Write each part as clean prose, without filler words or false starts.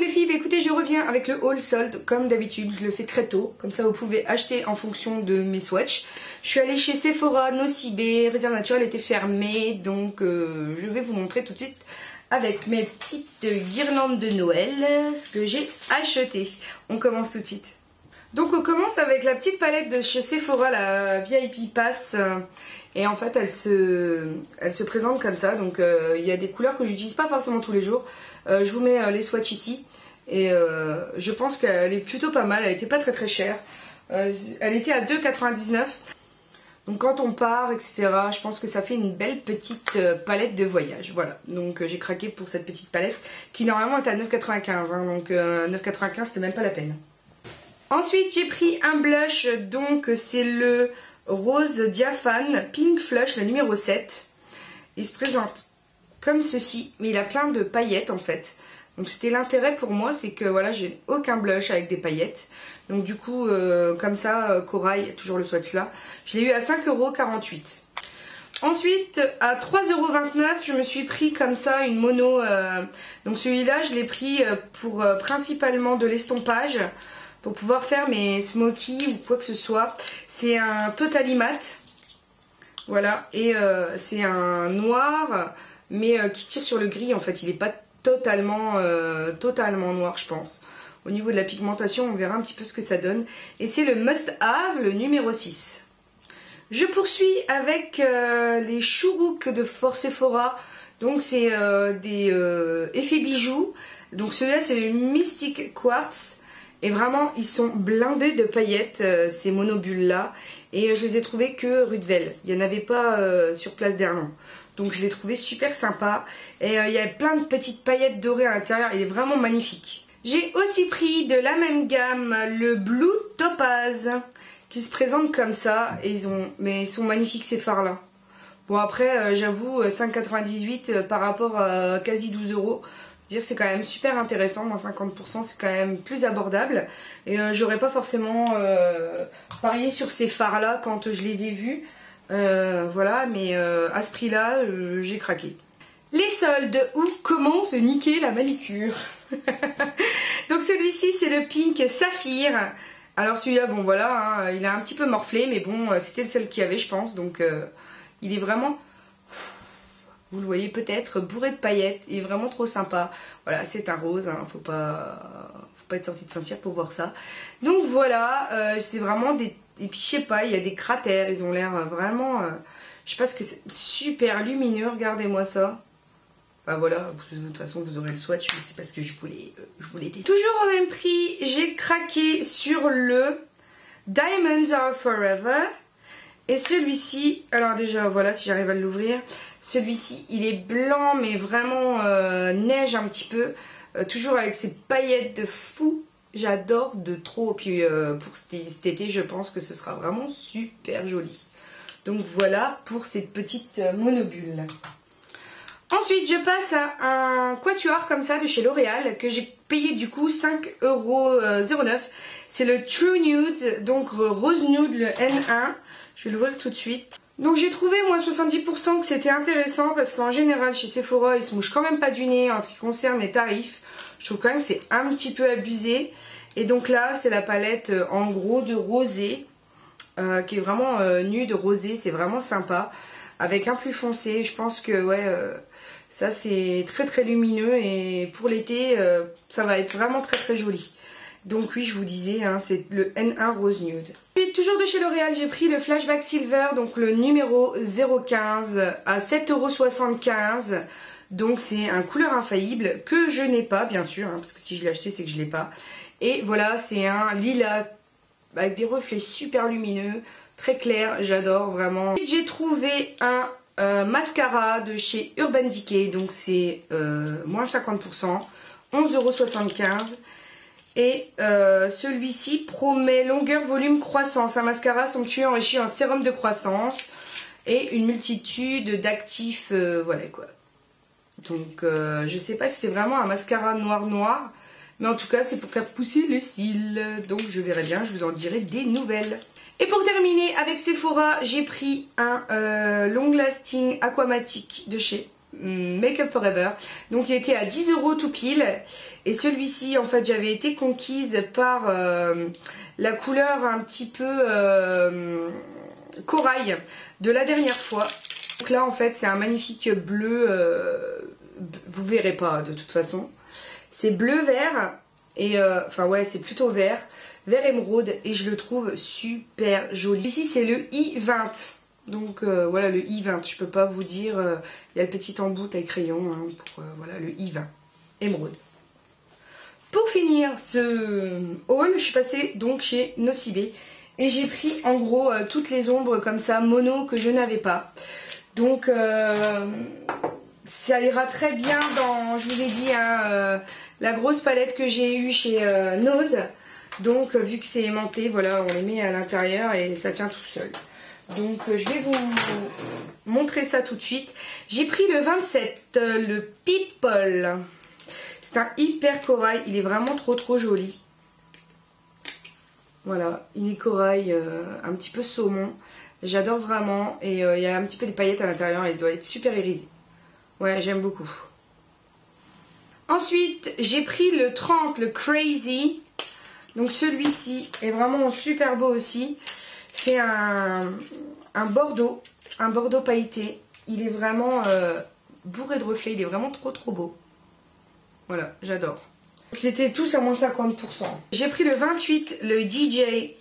les filles, bah écoutez, je reviens avec le haul solde comme d'habitude, je le fais très tôt, comme ça vous pouvez acheter en fonction de mes swatchs. Je suis allée chez Sephora, Nocibé, Réserve Naturelle était fermée, donc je vais vous montrer tout de suite avec mes petites guirlandes de Noël ce que j'ai acheté. On commence tout de suite. Donc on commence avec la petite palette de chez Sephora, la VIP Pass. Et en fait elle se présente comme ça. Donc il y a des couleurs que j'utilise pas forcément tous les jours. Je vous mets les swatchs ici. Et je pense qu'elle est plutôt pas mal. Elle était pas très chère. Elle était à 2,99 €. Donc quand on part, etc., je pense que ça fait une belle petite palette de voyage. Voilà, donc j'ai craqué pour cette petite palette qui normalement est à 9,95 €. Hein, donc 9,95 € c'était même pas la peine. Ensuite j'ai pris un blush, donc c'est le rose diaphane Pink Flush, le numéro 7. Il se présente comme ceci, mais il a plein de paillettes en fait. Donc c'était l'intérêt pour moi, c'est que voilà, j'ai aucun blush avec des paillettes. Donc du coup, comme ça, corail, toujours le swatch là, je l'ai eu à 5,48 €. Ensuite, à 3,29 €, je me suis pris comme ça une mono. Donc celui-là, je l'ai pris pour principalement de l'estompage, pour pouvoir faire mes smokies ou quoi que ce soit. C'est un Totally Matte. Voilà, et c'est un noir, mais qui tire sur le gris en fait, il n'est pas totalement noir je pense. Au niveau de la pigmentation on verra un petit peu ce que ça donne. Et c'est le Must Have, le numéro 6. Je poursuis avec les chourouks de Sephora. Donc c'est des effets bijoux. Donc celui-là c'est le Mystic Quartz. Et vraiment ils sont blindés de paillettes, ces monobules là. Et je les ai trouvés que rue de Vesle. Il n'y en avait pas sur Place d'Erlon. Donc je l'ai trouvé super sympa. Et il y a plein de petites paillettes dorées à l'intérieur. Il est vraiment magnifique. J'ai aussi pris de la même gamme le Blue Topaz, qui se présente comme ça. Et ils sont magnifiques ces fards là. Bon après j'avoue 5,98 € par rapport à quasi 12 €. Dire c'est quand même super intéressant. Moins 50% c'est quand même plus abordable. Et j'aurais pas forcément parié sur ces fards là quand je les ai vus. Voilà, mais à ce prix là j'ai craqué. Les soldes ou comment se niquer la manicure. Donc celui-ci c'est le Pink Saphir. Alors celui-là bon voilà hein, il a un petit peu morflé, mais bon c'était le seul qu'il y avait je pense. Donc il est vraiment, vous le voyez peut-être, bourré de paillettes. Il est vraiment trop sympa. Voilà, c'est un rose, hein, faut pas être sorti de Saint-Cyr pour voir ça. Donc voilà, c'est vraiment des... Et puis je sais pas, il y a des cratères, ils ont l'air vraiment... je sais pas ce que c'est, super lumineux, regardez-moi ça. Enfin voilà, de toute façon vous aurez le swatch, mais c'est parce que je voulais tester. Toujours au même prix, j'ai craqué sur le Diamonds Are Forever. Et celui-ci, alors déjà voilà si j'arrive à l'ouvrir, celui-ci il est blanc mais vraiment neige un petit peu, toujours avec ces paillettes de fou, j'adore de trop. Puis pour cet été je pense que ce sera vraiment super joli. Donc voilà pour cette petite monobule. Ensuite je passe à un quatuor comme ça de chez L'Oréal que j'ai payé du coup 5,09 €. C'est le True Nude, donc Rose Nude le N1. Je vais l'ouvrir tout de suite. Donc j'ai trouvé moins 70% que c'était intéressant parce qu'en général chez Sephora ils se mouchent quand même pas du nez en ce qui concerne les tarifs. Je trouve quand même que c'est un petit peu abusé. Et donc là c'est la palette en gros de rosé qui est vraiment nude rosé, c'est vraiment sympa. Avec un plus foncé, je pense que ouais ça c'est très lumineux et pour l'été ça va être vraiment très joli. Donc oui je vous disais hein, c'est le N1 Rose Nude. Puis toujours de chez L'Oréal j'ai pris le Flashback Silver, donc le numéro 015 à 7,75 €. Donc c'est un couleur infaillible que je n'ai pas bien sûr hein, parce que si je l'ai acheté c'est que je l'ai pas. Et voilà c'est un lilas avec des reflets super lumineux, très clair, j'adore vraiment. J'ai trouvé un mascara de chez Urban Decay, donc c'est moins 50%, 11,75 €. Et celui-ci promet longueur, volume, croissance. Un mascara somptueux enrichi en sérum de croissance et une multitude d'actifs, voilà quoi. Donc je sais pas si c'est vraiment un mascara noir, mais en tout cas c'est pour faire pousser les cils. Donc je verrai bien, je vous en dirai des nouvelles. Et pour terminer avec Sephora, j'ai pris un Long Lasting Aquamatic de chez Make Up Forever. Donc il était à 10 € tout pile. Et celui-ci, en fait, j'avais été conquise par la couleur un petit peu corail de la dernière fois. Donc là, en fait, c'est un magnifique bleu. Vous verrez pas de toute façon. C'est bleu-vert. Et enfin ouais, c'est plutôt vert. Vert émeraude. Et je le trouve super joli. Ici, c'est le I20. Donc voilà le I20, je peux pas vous dire, il y a le petit embout avec crayon, hein, pour voilà le I20, émeraude. Pour finir ce haul, je suis passée donc chez Nocibé et j'ai pris en gros toutes les ombres comme ça, mono, que je n'avais pas. Donc ça ira très bien dans, je vous ai dit, hein, la grosse palette que j'ai eue chez Nose. Donc vu que c'est aimanté, voilà, on les met à l'intérieur et ça tient tout seul. Donc je vais vous montrer ça tout de suite. J'ai pris le 27, le People. C'est un hyper corail, il est vraiment trop joli. Voilà, il est corail, un petit peu saumon. J'adore vraiment et il y a un petit peu des paillettes à l'intérieur et il doit être super irisé. Ouais, j'aime beaucoup. Ensuite, j'ai pris le 30, le Crazy. Donc celui-ci est vraiment super beau aussi. C'est un bordeaux pailleté. Il est vraiment bourré de reflets, il est vraiment trop beau. Voilà, j'adore. C'était tous à moins 50%. J'ai pris le 28, le DJ.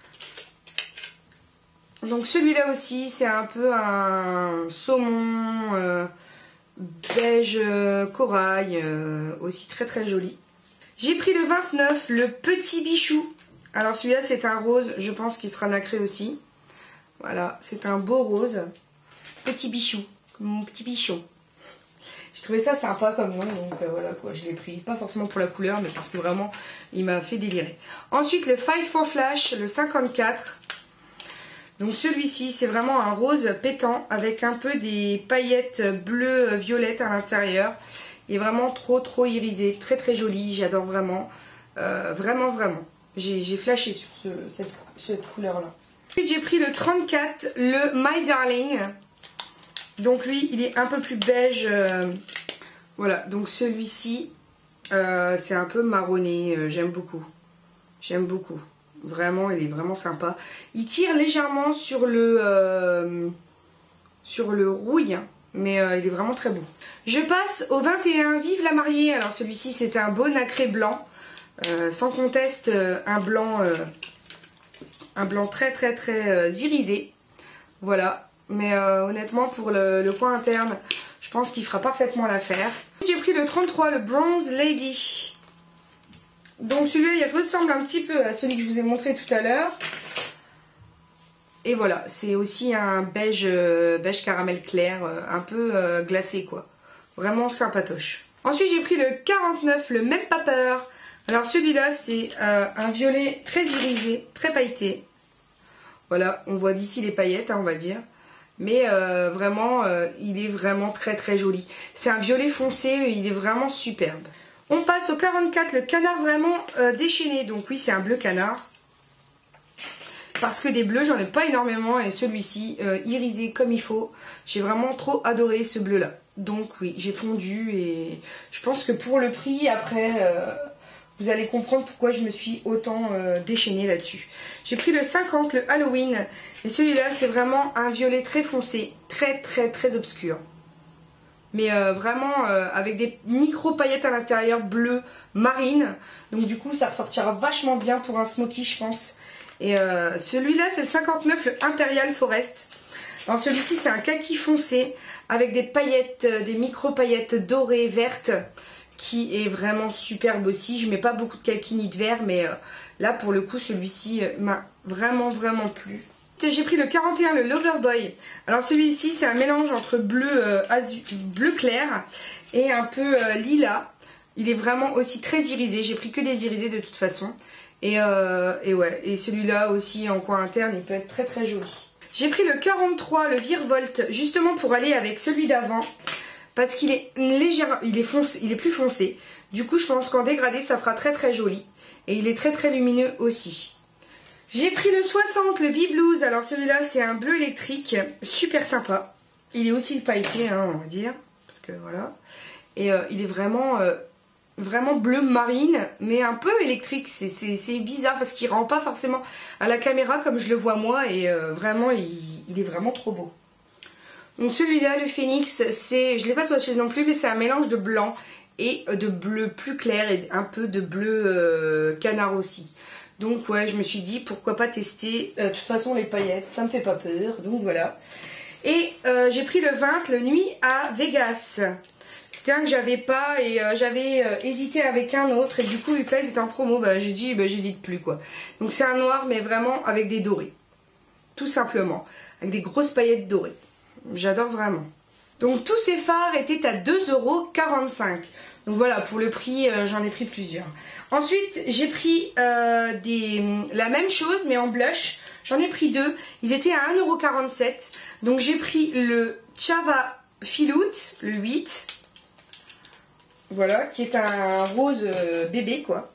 Donc celui-là aussi, c'est un peu un saumon beige corail, aussi très joli. J'ai pris le 29, le Petit Bichou. Alors celui-là c'est un rose, je pense qu'il sera nacré aussi. Voilà, c'est un beau rose. Petit bichou, comme mon petit bichon. J'ai trouvé ça sympa comme nom, donc voilà quoi, je l'ai pris. Pas forcément pour la couleur, mais parce que vraiment, il m'a fait délirer. Ensuite, le Fight for Flash, le 54. Donc celui-ci, c'est vraiment un rose pétant avec un peu des paillettes bleues violettes à l'intérieur. Il est vraiment trop irisé, très joli, j'adore vraiment. Vraiment. J'ai flashé sur cette couleur-là. Ensuite, j'ai pris le 34, le My Darling. Donc lui, il est un peu plus beige. Voilà, donc celui-ci, c'est un peu marronné. J'aime beaucoup. Vraiment, il est vraiment sympa. Il tire légèrement sur le rouille, hein, mais il est vraiment très beau. Je passe au 21, Vive la mariée. Alors celui-ci, c'est un beau nacré blanc. Sans conteste, un blanc très irisé. Voilà, mais honnêtement pour le coin interne, je pense qu'il fera parfaitement l'affaire. J'ai pris le 33, le Bronze Lady. Donc celui-là il ressemble un petit peu à celui que je vous ai montré tout à l'heure. Et voilà, c'est aussi un beige caramel clair, un peu glacé quoi. Vraiment sympatoche. Ensuite j'ai pris le 49, le Même pas peur. Alors celui-là c'est un violet très irisé, très pailleté. Voilà, on voit d'ici les paillettes, hein, on va dire. Mais vraiment, il est vraiment très joli. C'est un violet foncé, il est vraiment superbe. On passe au 44, le canard vraiment déchaîné. Donc oui, c'est un bleu canard. Parce que des bleus, j'en ai pas énormément. Et celui-ci, irisé comme il faut. J'ai vraiment trop adoré ce bleu-là. Donc oui, j'ai fondu. Et je pense que pour le prix, après... vous allez comprendre pourquoi je me suis autant déchaînée là-dessus. J'ai pris le 50, le Halloween. Et celui-là, c'est vraiment un violet très foncé. Très obscur. Mais vraiment avec des micro paillettes à l'intérieur, bleu, marine. Donc du coup, ça ressortira vachement bien pour un smoky, je pense. Et celui-là, c'est le 59, le Imperial Forest. Alors celui-ci, c'est un kaki foncé avec des paillettes, des micro paillettes dorées, vertes, qui est vraiment superbe aussi. Je mets pas beaucoup de kaki ni de vert, mais là pour le coup celui-ci m'a vraiment plu. J'ai pris le 41, le Loverboy. Alors celui-ci c'est un mélange entre bleu clair et un peu lilas. Il est vraiment aussi très irisé. J'ai pris que des irisés de toute façon. Et ouais, et celui-là aussi en coin interne il peut être très joli. J'ai pris le 43, le Virevolt, justement pour aller avec celui d'avant. Parce qu'il est il est plus foncé. Du coup, je pense qu'en dégradé, ça fera très joli. Et il est très lumineux aussi. J'ai pris le 60, le Bee-Blues. Alors celui-là, c'est un bleu électrique, super sympa. Il est aussi pailleté, hein, on va dire. parce que voilà. Et il est vraiment vraiment bleu marine, mais un peu électrique. C'est bizarre parce qu'il rend pas forcément à la caméra comme je le vois moi, et vraiment il est vraiment trop beau. Donc celui-là, le Phoenix, je l'ai pas swatché non plus, mais c'est un mélange de blanc et de bleu plus clair et un peu de bleu canard aussi. Donc ouais, je me suis dit pourquoi pas tester. De toute façon les paillettes, ça me fait pas peur, donc voilà. Et j'ai pris le 20, le Nuit à Vegas. C'était un que j'avais pas, et j'avais hésité avec un autre, et du coup vu que là ils étaient en promo, bah, j'ai dit bah, j'hésite plus quoi. Donc c'est un noir mais vraiment avec des dorés. Tout simplement. Avec des grosses paillettes dorées. J'adore vraiment. Donc tous ces fards étaient à 2,45 €. Donc voilà, pour le prix, j'en ai pris plusieurs. Ensuite, j'ai pris la même chose, mais en blush. J'en ai pris deux. Ils étaient à 1,47 €. Donc j'ai pris le Chava Filout, le 8. Voilà, qui est un rose bébé, quoi.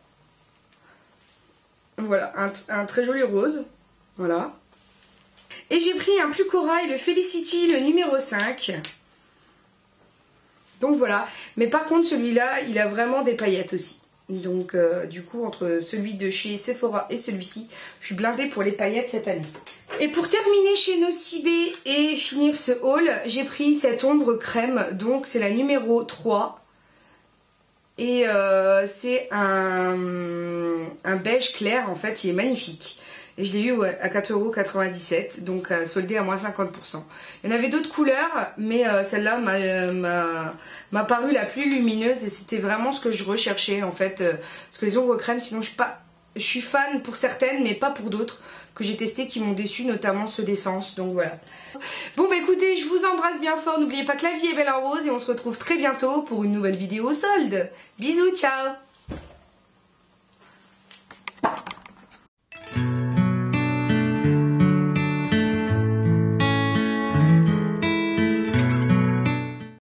Voilà, un très joli rose. Voilà. Et j'ai pris un plus corail, le Felicity, le numéro 5. Donc voilà. Mais par contre, celui-là, il a vraiment des paillettes aussi. Donc du coup, entre celui de chez Sephora et celui-ci, je suis blindée pour les paillettes cette année. Et pour terminer chez Nocibé et finir ce haul, j'ai pris cette ombre crème. Donc c'est la numéro 3. Et c'est un beige clair, en fait, il est magnifique. Et je l'ai eu à 4,97 €, donc soldé à moins 50%. Il y en avait d'autres couleurs, mais celle-là m'a paru la plus lumineuse, et c'était vraiment ce que je recherchais en fait. Parce que les ombres crème, sinon je suis fan pour certaines, mais pas pour d'autres que j'ai testé qui m'ont déçu, notamment ceux d'essence. Donc voilà. Bon bah écoutez, je vous embrasse bien fort. N'oubliez pas que la vie est belle en rose, et on se retrouve très bientôt pour une nouvelle vidéo solde. Bisous, ciao!